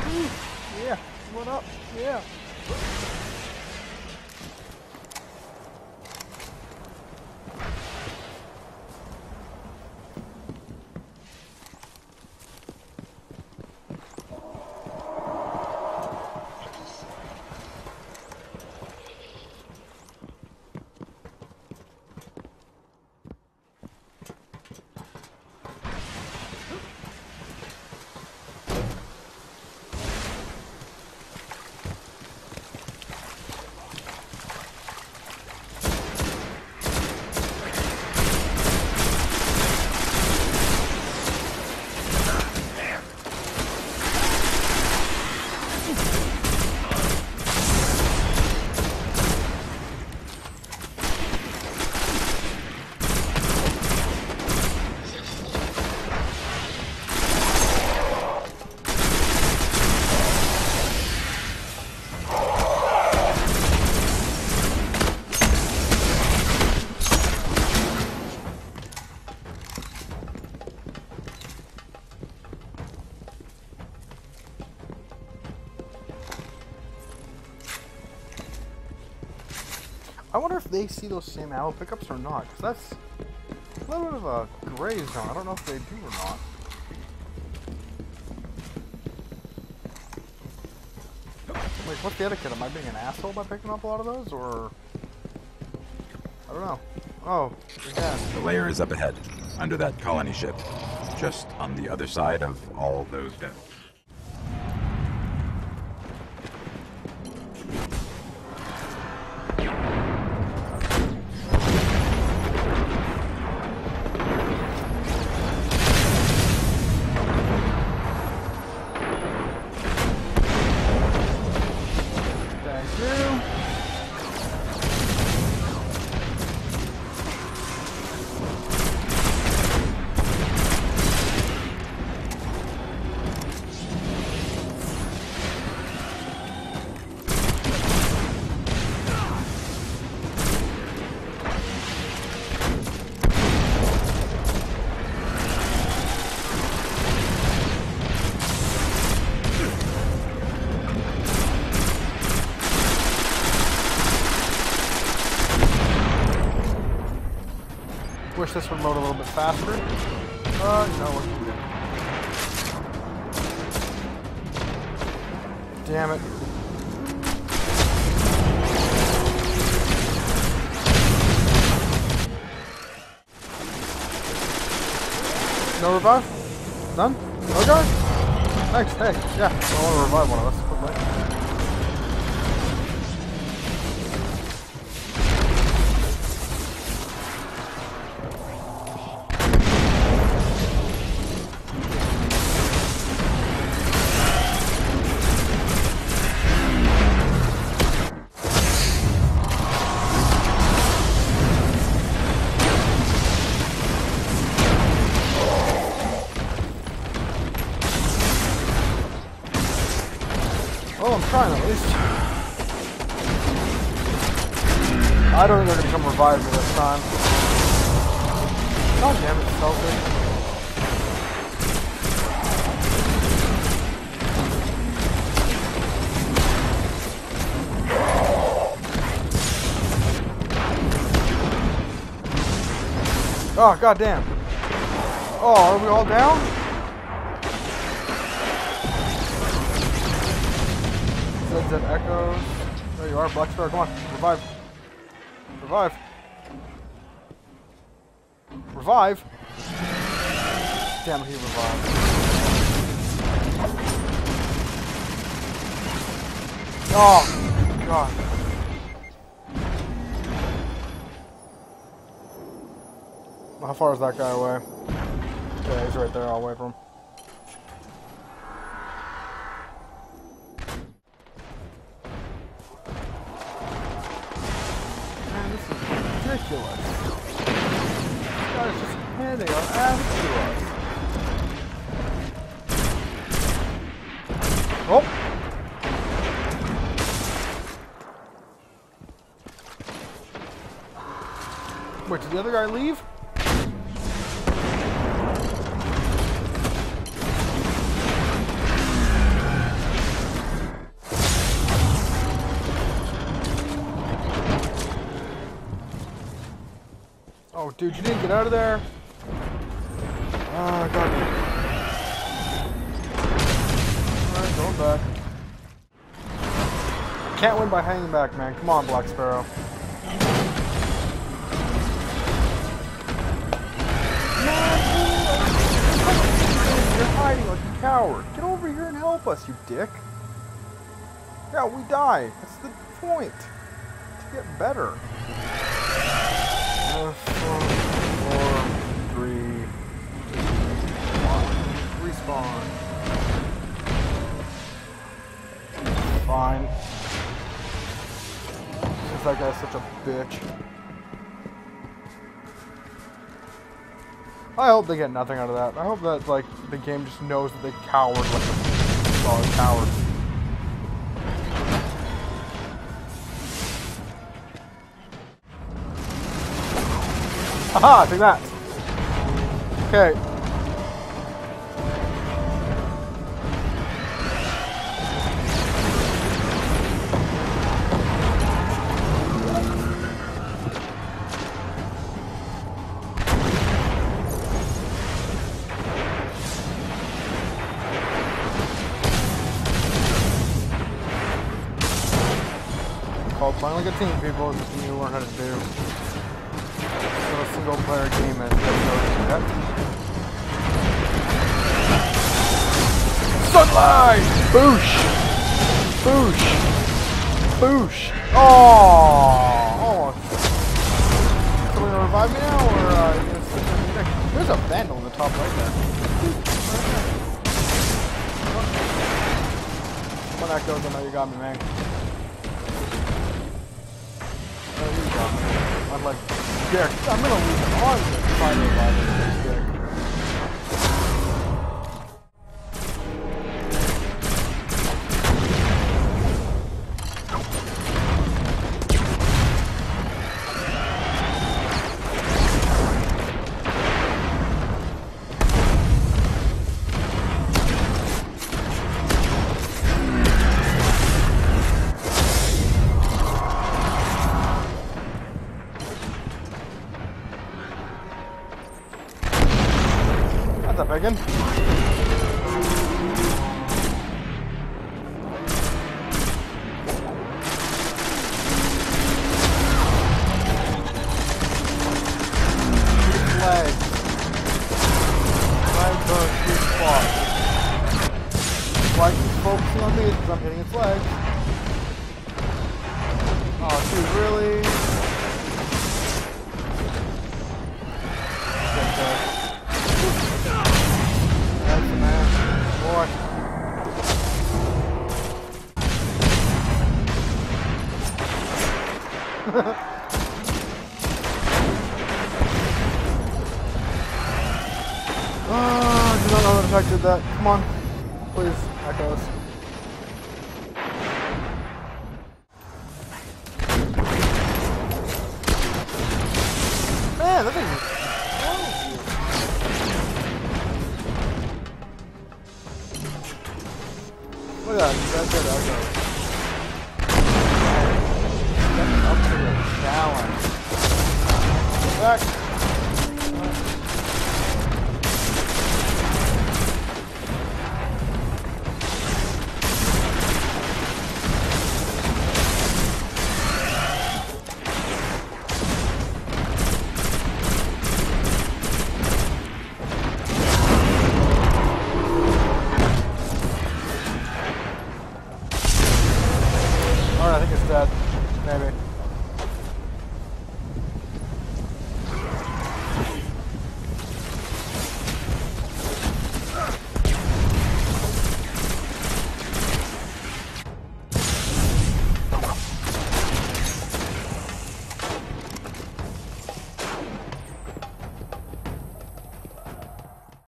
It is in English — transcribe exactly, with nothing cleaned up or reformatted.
Yeah, what up? Yeah. I wonder if they see those same ammo pickups or not, because that's a little bit of a gray zone. I don't know if they do or not. Like, what's the etiquette? Am I being an asshole by picking up a lot of those, or... I don't know. Oh, again. The layer is up ahead, under that colony ship. Just on the other side of all those vents. Wish this would load a little bit faster. Uh, no, we're good. Damn it. No revive? None? No guys? Thanks, hey, yeah, I want to revive one of us. Quickly. Oh, I'm trying at least. I don't think they're gonna come revive me this time. God damn it, Celtic. Oh, god damn. Oh, are we all down? Zeds and echoes. There you are, Black Star. Come on, revive. Revive. Revive? Damn it, he revived. Oh, God. How far is that guy away? Okay, he's right there. I'll wait for him. Ridiculous. This guy's just handing our ass to us. Oh! Wait, did the other guy leave? Oh, dude, you didn't get out of there. Oh, God. Alright, going back. Can't win by hanging back, man. Come on, Black Sparrow. You're hiding like a coward. Get over here and help us, you dick. Yeah, we die. That's the point. To get better. Uh, four, four, three, two, one. Respawn. Fine. Since that guy's such a bitch. I hope they get nothing out of that. I hope that, like, the game just knows that they cowered like a solid coward. Haha, take that. Okay. Called playing like a team, people. Just need to learn how to do. A single player game as yet. Sunlight! Boosh! Boosh! Boosh! Oh! Almost. So we gonna revive me now, or uh, you gonna sit there and stick? There's a vandal in the top right there. When that goes, I know you got me, man. Oh, you got me. I'm like, yeah, I'm gonna lose an arm to try to revive this dick. That's a biggin. Legs. Legs are a sweet spot. Why keep focusing on me? Because I'm hitting its legs. Oh, dude, really? Get that. That's the man. Boy. Oh, I do not know that I did that. Come on. Please, echoes. Man, that thing is wrong with you? Look at that, that's good echo. Stepping up to the challenge. Back.